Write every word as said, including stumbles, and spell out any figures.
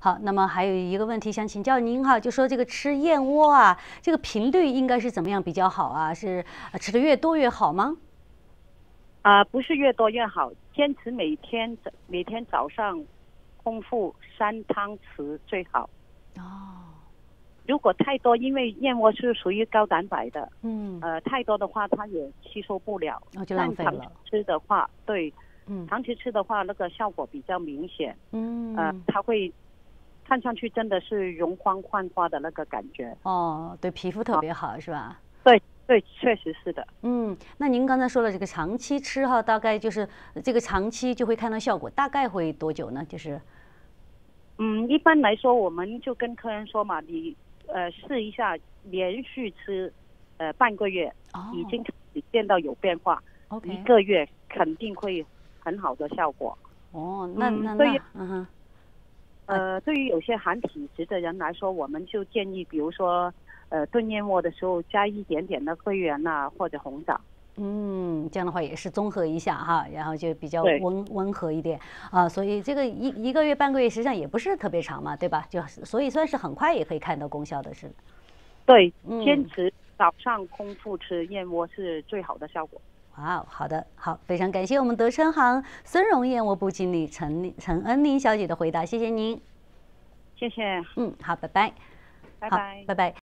好，那么还有一个问题想请教您哈，就说这个吃燕窝啊，这个频率应该是怎么样比较好啊？是呃吃的越多越好吗？ 啊、不是越多越好，坚持每天每天早上空腹三汤匙最好。 哦， 如果太多，因为燕窝是属于高蛋白的， 嗯， 呃，太多的话它也吸收不了。 那就浪费但长了。 期吃的话，对， 嗯长期吃的话，那个效果比较明显。 嗯， 呃，它会看上去真的是容光焕发的那个感觉。 哦，对皮肤特别好是吧？ 对对，确实是的。 嗯，那您刚才说了这个长期吃哈，大概就是这个长期就会看到效果，大概会多久呢？就是嗯，一般来说，我们就跟客人说嘛，你呃试一下，连续吃呃半个月， 哦已经开始见到有变化，一 ，OK， 个月肯定会很好的效果。 哦，那嗯， 那对于那，嗯哼， 呃对于有些寒体质的人来说，我们就建议，比如说呃炖燕窝的时候加一点点的桂圆呐、或者红枣。 嗯，这样的话也是综合一下哈，然后就比较对温温和一点啊，所以这个一一个月半个月实际上也不是特别长嘛，对吧？就所以算是很快也可以看到功效的是， 对， 嗯。 坚持早上空腹吃燕窝是最好的效果。 哇哦，好的，好，非常感谢我们德生行孙荣燕窝部经理陈陈恩妮小姐的回答，谢谢您。 谢谢， 嗯，好，拜拜。好， 拜拜。 拜拜。